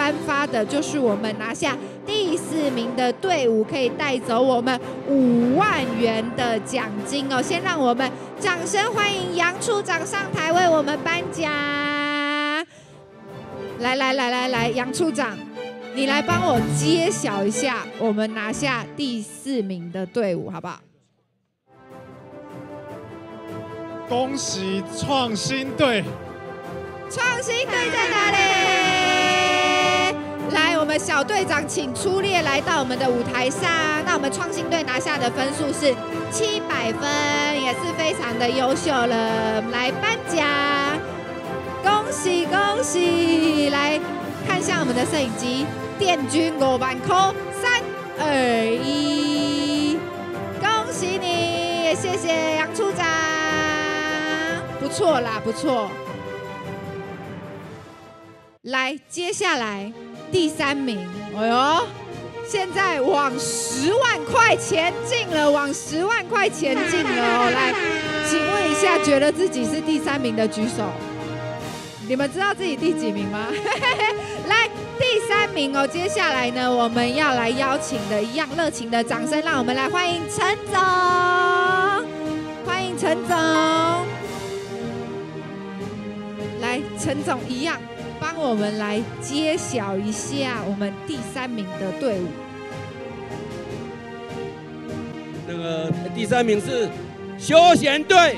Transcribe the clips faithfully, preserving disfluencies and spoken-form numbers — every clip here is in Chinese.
颁发的就是我们拿下第四名的队伍可以带走我们五万元的奖金哦。先让我们掌声欢迎杨处长上台为我们颁奖。来来来来来，杨处长，你来帮我揭晓一下我们拿下第四名的队伍，好不好？ 恭喜创新队！ 创新队在哪里？来，我们小队长请出列来到我们的舞台上。那我们创新队拿下的分数是七百分，也是非常的优秀了。来颁奖，恭喜恭喜！来看向我们的摄影机，电军五万块，三二一，恭喜你，也谢谢杨处长。不错啦，不错。来，接下来第三名，哎呦，现在往十万块前进了，往十万块前进了哦。来，请问一下，觉得自己是第三名的举手。你们知道自己第几名吗？来，第三名哦。接下来呢，我们要来邀请的一样热情的掌声，让我们来欢迎陈总，欢迎陈总。来，陈总一样帮我们来揭晓一下我们第三名的队伍。 那个第三名是休闲队。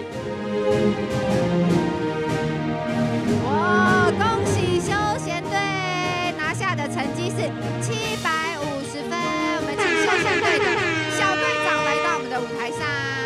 哇，恭喜休闲队拿下的成绩是七百五十分。我们请休闲队的小队长来到我们的舞台上。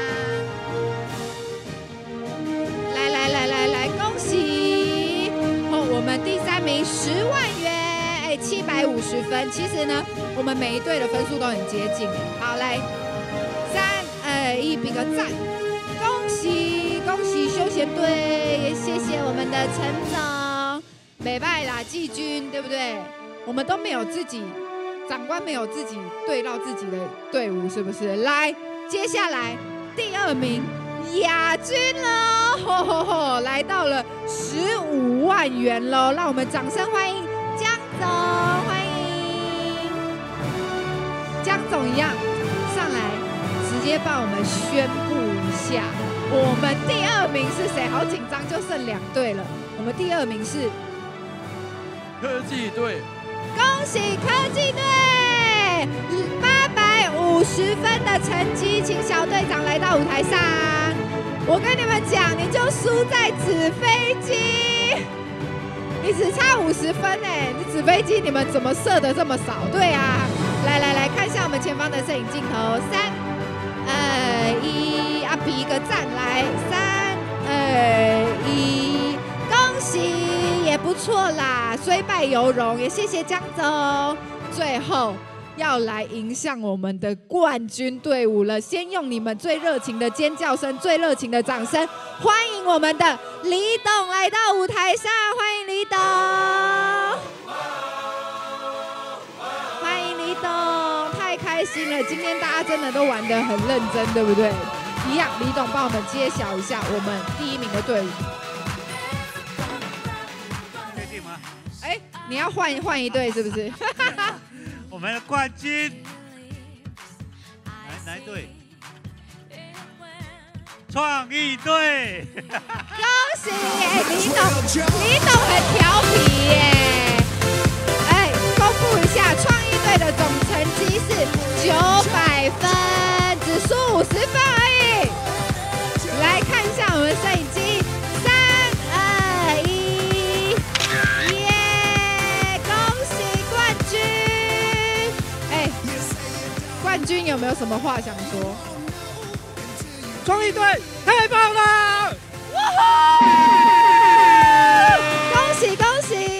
来来来来来，恭喜！我们第三名十万元，哎，七百五十分。其实呢，我们每一队的分数都很接近。好，来，三二一，比个赞！恭喜恭喜休闲队，也谢谢我们的陈总。美拜啦，季军，对不对？我们都没有自己，长官没有自己对到自己的队伍，是不是？来，接下来第二名。亚军喽，吼吼吼，来到了十五万元喽！让我们掌声欢迎江总，欢迎江总一样上来，直接帮我们宣布一下，我们第二名是谁？好紧张，就剩两队了。我们第二名是科技队， 恭喜科技队，八百五十分的成绩，请小队长来到舞台上。我跟你们讲，你就输在纸飞机，你只差五十分哎！你纸飞机你们怎么射的这么少？对啊，来来来看一下我们前方的摄影镜头，三二一，啊比一个赞，来三二一，恭喜，也不错啦，虽败犹荣，也谢谢江总。最后要来迎向我们的冠军队伍了，先用你们最热情的尖叫声、最热情的掌声，欢迎我们的李董来到舞台上，欢迎李董，欢迎李董，太开心了！今天大家真的都玩得很认真，对不对？一样，李董帮我们揭晓一下我们第一名的队伍。 确定吗？ 哎，你要换换一队是不是？ 我们的冠军，哪哪一队？创意队。 恭喜！哎，李董，李董很调皮耶。哎，公布一下，创意队的总成绩是九百分，只输五十分而已。来看一下我们摄影机，三二一，耶！恭喜冠军！哎，冠军有没有什么话想说？ 创意队太棒了！ 恭喜恭喜！